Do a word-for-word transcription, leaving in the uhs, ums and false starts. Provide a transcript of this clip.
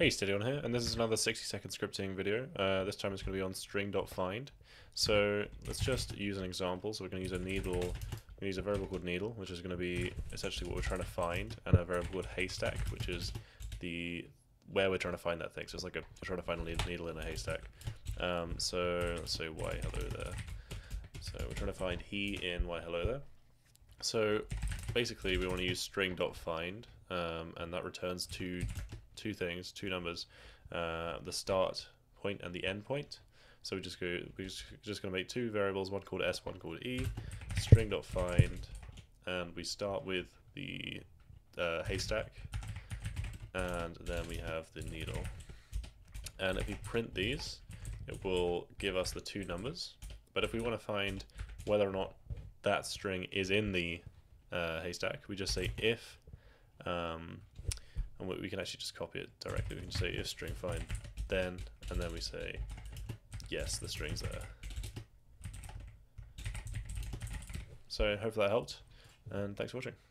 Hey, SteadyOn here, and this is another sixty second scripting video. Uh, this time it's going to be on string.find. So let's just use an example. So we're going to use a needle, we're going to use a variable called needle, which is going to be essentially what we're trying to find, and a variable called haystack, which is the where we're trying to find that thing. So it's like a, we're trying to find a needle in a haystack. Um, so let's say y hello there. So we're trying to find he in y hello there. So basically we want to use string.find, um, and that returns two two things, two numbers, uh, the start point and the end point. So we just go, we're just, just going to make two variables, one called s, one called e, string.find, and we start with the uh, haystack, and then we have the needle. And if we print these, it will give us the two numbers. But if we want to find whether or not that string is in the uh, haystack, we just say if, um, and we can actually just copy it directly. We can say if string find then, and then we say yes, the string's there. So hopefully that helped, and thanks for watching.